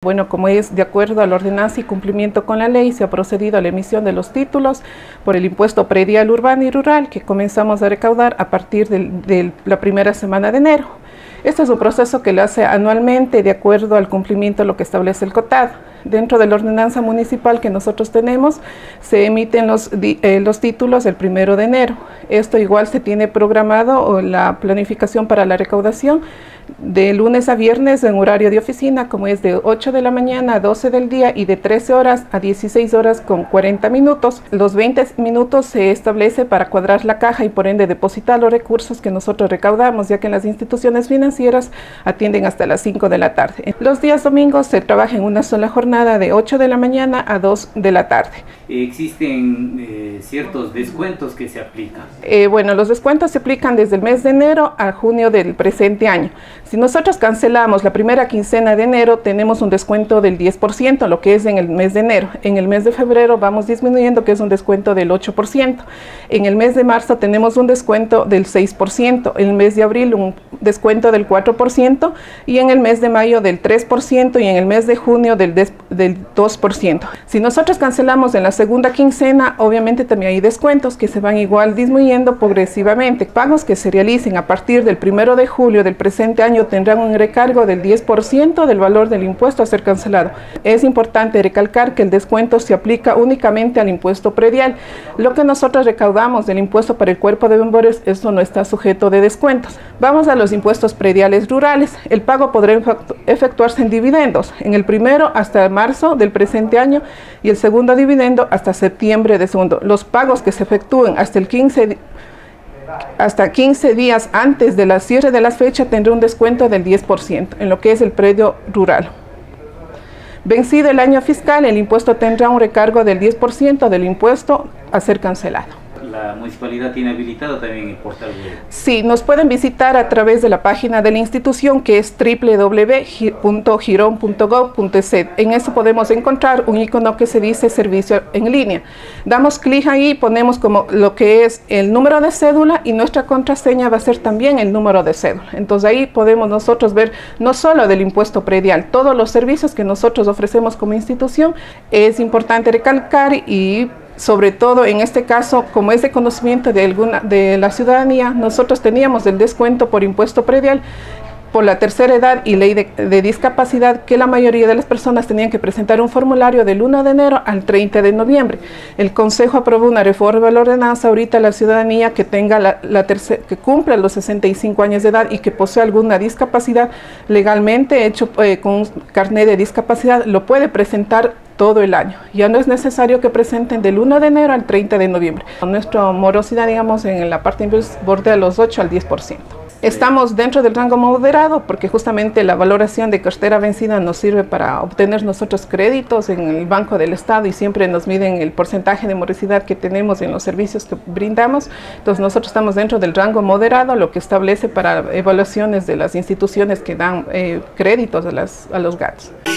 Bueno, como es de acuerdo a la ordenanza y cumplimiento con la ley, se ha procedido a la emisión de los títulos por el impuesto predial urbano y rural que comenzamos a recaudar a partir de la primera semana de enero. Este es un proceso que lo hace anualmente de acuerdo al cumplimiento de lo que establece el COTAD. Dentro de la ordenanza municipal que nosotros tenemos, se emiten los títulos el 1 de enero. Esto igual se tiene programado la planificación para la recaudación de lunes a viernes en horario de oficina, como es de 8 de la mañana a 12 del día y de 13 horas a 16 horas con 40 minutos. Los 20 minutos se establece para cuadrar la caja y por ende depositar los recursos que nosotros recaudamos, ya que en las instituciones financieras atienden hasta las 5 de la tarde. Los días domingos se trabaja en una sola jornada de 8 de la mañana a 2 de la tarde. ¿Existen ciertos descuentos que se aplican? Bueno, los descuentos se aplican desde el mes de enero a junio del presente año. Si nosotros cancelamos la primera quincena de enero, tenemos un descuento del 10%, lo que es en el mes de enero. En el mes de febrero vamos disminuyendo, que es un descuento del 8%. En el mes de marzo tenemos un descuento del 6%. En el mes de abril un descuento del 4% y en el mes de mayo del 3% y en el mes de junio del 2%. Si nosotros cancelamos en la segunda quincena, obviamente también hay descuentos que se van igual disminuyendo progresivamente. Pagos que se realicen a partir del 1 de julio del presente año tendrán un recargo del 10% del valor del impuesto a ser cancelado. Es importante recalcar que el descuento se aplica únicamente al impuesto predial. Lo que nosotros recaudamos del impuesto para el cuerpo de bomberos, esto no está sujeto de descuentos. Vamos a los impuestos prediales rurales. El pago podrá efectuarse en dividendos, en el primero hasta marzo del presente año y el segundo dividendo hasta septiembre de segundo. Los pagos que se efectúen hasta 15 días antes de la cierre de la fecha tendrá un descuento del 10% en lo que es el predio rural. Vencido el año fiscal, el impuesto tendrá un recargo del 10% del impuesto a ser cancelado. ¿La municipalidad tiene habilitado también el portal web? Sí, nos pueden visitar a través de la página de la institución, que es www.giron.gov.es. En eso podemos encontrar un icono que se dice servicio en línea. Damos clic ahí y ponemos como lo que es el número de cédula y nuestra contraseña va a ser también el número de cédula. Entonces ahí podemos nosotros ver no solo del impuesto predial, todos los servicios que nosotros ofrecemos como institución. Es importante recalcar y sobre todo en este caso, como es de conocimiento de la ciudadanía, nosotros teníamos el descuento por impuesto predial por la tercera edad y ley de discapacidad, que la mayoría de las personas tenían que presentar un formulario del 1 de enero al 30 de noviembre. El Consejo aprobó una reforma de la ordenanza. Ahorita la ciudadanía que tenga que cumpla los 65 años de edad y que posea alguna discapacidad legalmente hecho con un carnet de discapacidad, lo puede presentar todo el año. Ya no es necesario que presenten del 1 de enero al 30 de noviembre. Nuestra morosidad, digamos, en la parte bordea los 8 al 10%. Estamos dentro del rango moderado porque justamente la valoración de cartera vencida nos sirve para obtener nosotros créditos en el Banco del Estado y siempre nos miden el porcentaje de morosidad que tenemos en los servicios que brindamos. Entonces nosotros estamos dentro del rango moderado, lo que establece para evaluaciones de las instituciones que dan créditos a los GATS.